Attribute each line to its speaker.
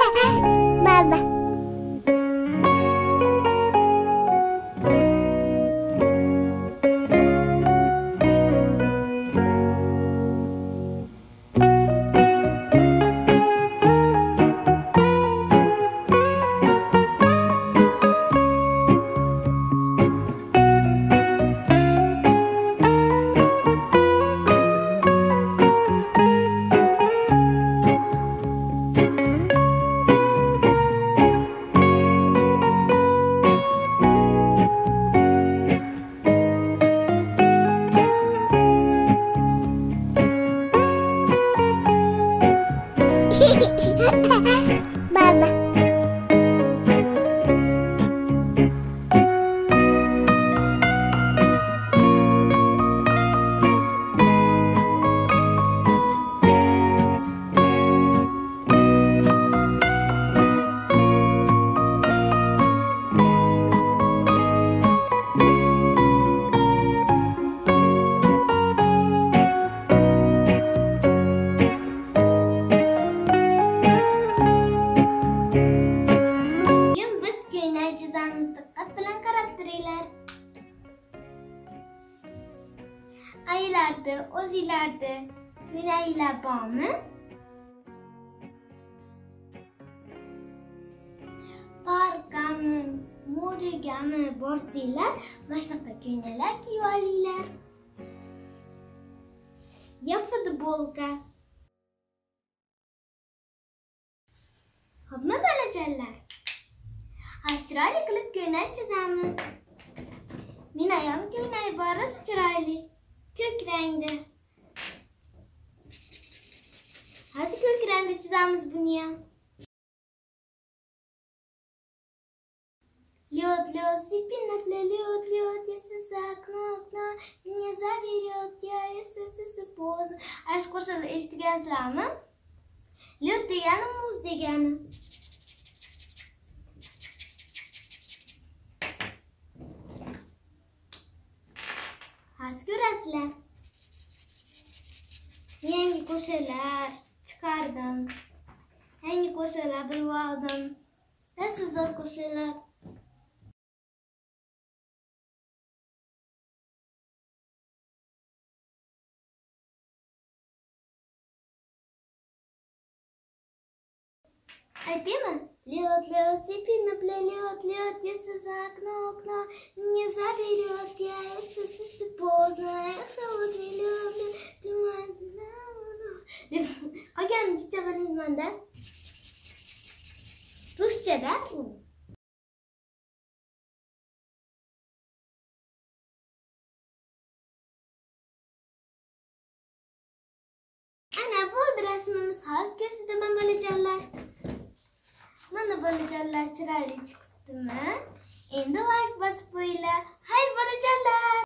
Speaker 1: Baba. Baba. Diqqat bilan qarab turinglar. Aylarda, o'zinglarda ko'ylaklar bormi? Parkami, modagami borsanglar, mana shunaqa ko'ylaklar kiyib olinglar. Ya futbolka. Xo'pmi bolajonlar? Chiroyli qilib ko'ylak chizamiz. Meni ham ko'ylak borasi chiroyli. Ko'k rangda. Hozir ko'k rangda chizamiz buni ham. Лед, лед, сипинок, лед, лед, если за окно меня заберет, я если поздно. Ash qo'shiqni eshitgansizlarmi? Led degani muz degani. Hozir ko'rasizlar. Yangi qo'shiqlar chiqardim. Yangi qo'shiqlar bilib oldim. Nasıl zo'r qo'shiqlar. Aytaymi? Лед, лед, сипина, лед, лед, если за окно не заберет, я если поздно, я холодный люблю, ты мой... Qolganini chicha bilmayman-da. Ruschada u. Ana bo'ldi rasmimiz. Hozir ko'rsataman bolajonlar. Mana bolajonlar chiroyli chiqibdimi? Endi like bosib qo'yinglar. Xayr bolajonlar.